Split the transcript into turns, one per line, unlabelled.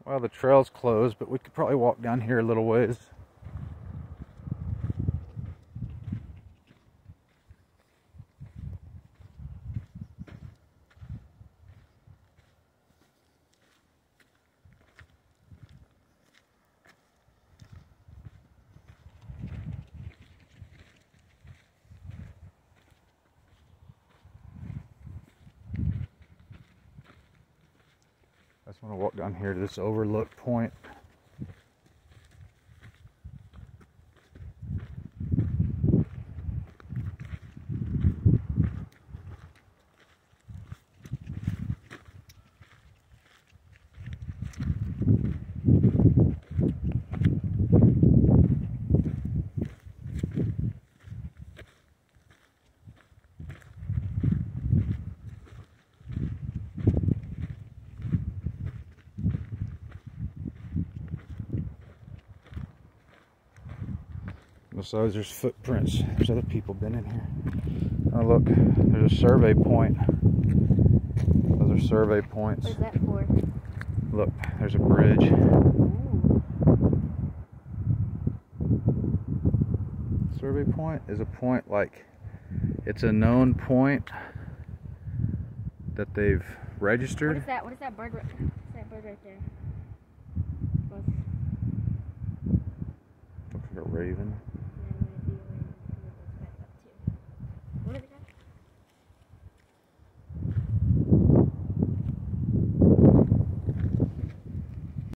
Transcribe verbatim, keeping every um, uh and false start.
Well, the trail's closed, but we could probably walk down here a little ways. I just want to walk down here to this overlook point. Besides, there's footprints. There's other people been in here. Oh look, there's a survey point. Those are survey points.
What is that for?
Look, there's a bridge.
Ooh.
Survey point is a point like, it's a known point that they've registered.
What is that? What is that bird? What is that bird right there? What's...
Looks like a raven.